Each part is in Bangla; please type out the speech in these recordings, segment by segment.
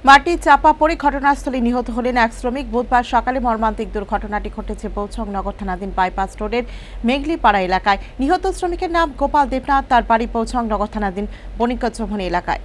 মাটি চাপা পড়ে ঘটনাস্থলে নিহত হলেন এক শ্রমিক। বুধবার সকালে মর্মান্তিক দুর্ঘটনাটি ঘটেছে বৌছং নগর থানাধীন বাইপাস রোডের মেঘলিপাড়া এলাকায়। নিহত শ্রমিকের নাম গোপাল দেবনাথ, তার বাড়ি বৌছং নগর থানাধীন বণিকচৌমুহনী এলাকায়।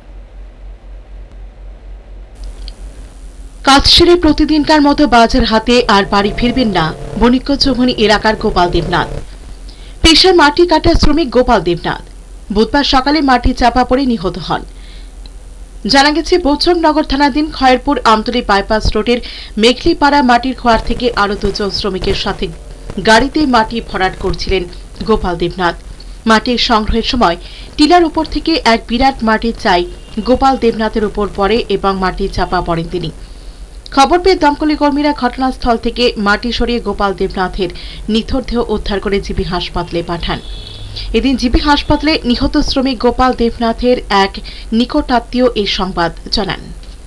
কাজ সেরে প্রতিদিনকার মতো বাজার হাতে আর বাড়ি ফিরবেন না বণিকচৌমুহনী এলাকার গোপাল দেবনাথ। পেশার মাটি কাটা শ্রমিক গোপাল দেবনাথ বুধবার সকালে মাটি চাপা পড়ে নিহত হন। জানা গেছে, বৌছং নগর থানাধীন খয়েরপুর আমতলী বাইপাস রোডের মেঘলিপাড়া মাটির খোয়ার থেকে আরো দুজন শ্রমিকের সাথে গাড়িতে মাটি ভরাট করছিলেন গোপাল দেবনাথ। মাটির সংগ্রহের সময় টিলার উপর থেকে এক বিরাট মাটির চাই গোপাল দেবনাথের উপর পড়ে এবং মাটি চাপা পড়েন তিনি। খবর পেয়ে দমকল কর্মীরা ঘটনাস্থল থেকে মাটি সরিয়ে গোপাল দেবনাথের নিথর দেহ উদ্ধার করে জিবি হাসপাতালে পাঠান। এদিন জিবি হাসপাতালে নিহত শ্রমিক গোপাল দেবনাথের এক নিকটাত্মীয় এই সংবাদ জানান।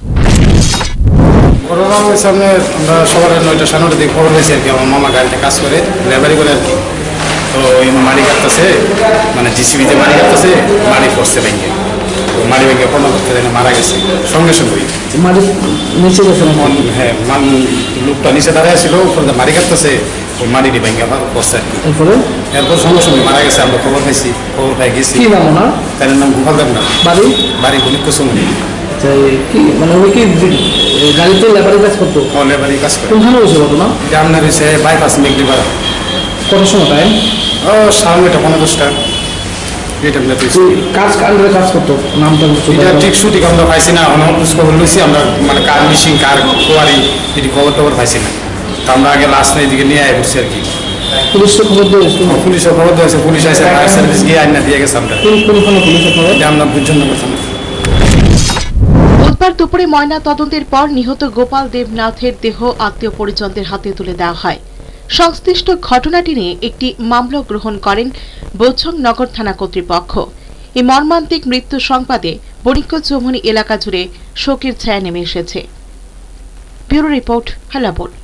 সামনে আমরা সবার 9টা 9:30 দিকে খবর হয়েছে আর কি। আমার মামা গাড়িতে কাজ করে, লেবারি করে আর কি। তো ওই মাটি কাটতেছে, মানে জিসিবিতে মাটি কাটতেছে, মাটি পড়ছে ব্যাংকে। মাটি ব্যাংকে পণ্য করতে মারা গেছে সঙ্গে সঙ্গে। মাটি নিচে গেছে? হ্যাঁ, লোকটা নিচে দাঁড়ায় ছিল, মাটি কাটতেছে, ওই মাটিটি ব্যাংকে আবার পড়ছে আর কি। এরপর সঙ্গে সঙ্গে মারা গেছে। আমরা খবর পাইছি, খবর পাই গেছি। কি নাম ওনার? তার নাম গোপাল দেবনাথ। বাড়ি বাড়ি বণিকচৌমুহনী। কি মানে ওই কি গাড়িতে লেবারি কাজ করতো? লেবারি কাজ করে। কোনখানে হয়েছে ঘটনা? আপনার হয়েছে বাইপাস মেঘলিপাড়া। কত সময় টাইম? সাড়ে 9টা 15-10টা। কাজ করতো, নামটা ঠিক সঠিক আমরা পাইছি না। খবর লইছি আমরা, মানে কার মিশিং, কার কোয়ারি, এটি খবর টবর পাইছি না। তো আমরা আগে লাস্ট এদিকে নিয়ে আয় করছি আর কি। পুলিশকে খবর দিয়েছে? পুলিশের খবর দিয়েছে, পুলিশ আসে, ফায়ার সার্ভিস গিয়ে আইনা দিয়ে গেছে। আমরা পুলিশের খবর আমরা বুঝজন্য করতাম। বুধবার দুপুরে ময়না তদন্তের পর নিহত গোপাল দেবনাথের দেহ আত্মীয় পরিজনদের হাতে তুলে দেওয়া হয়। সংশ্লিষ্ট ঘটনাটি নিয়ে একটি মামলা গ্রহণ করেন বৌছং নগর থানা কর্তৃপক্ষ। এই মর্মান্তিক মৃত্যু সংবাদে বণিকচৌমুহনী এলাকা জুড়ে শোকের ছায়া নেমে এসেছে। Bureau report, হেলাবোল।